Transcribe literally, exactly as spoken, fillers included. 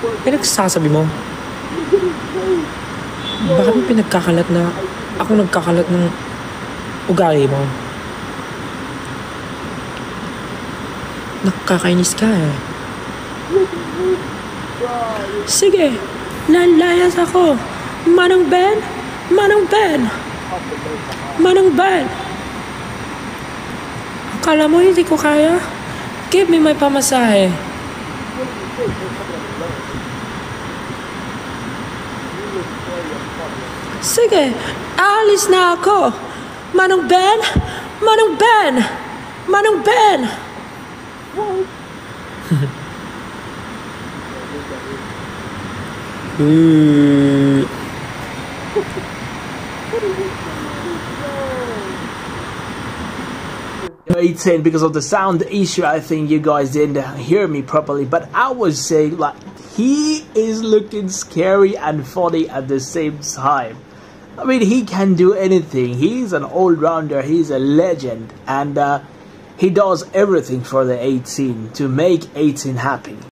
Pinagsasabi mo? Bakit mo pinagkakalat na ako nagkakalat ng ugali mo? Nakakainis ka eh. Sige, lalayas ako. Manong Ben? Manong Ben? Manong Ben? Akala mo hindi ko kaya? Give me my pamasahe. Sige, alis na ako. Manong Ben? Manong Ben? Manong Ben? uh. eighteen, because of the sound issue, I think you guys didn't hear me properly, but I was saying, like, he is looking scary and funny at the same time. I mean, he can do anything. He's an all-rounder. He's a legend, and uh, he does everything for the eighteen to make eighteen happy.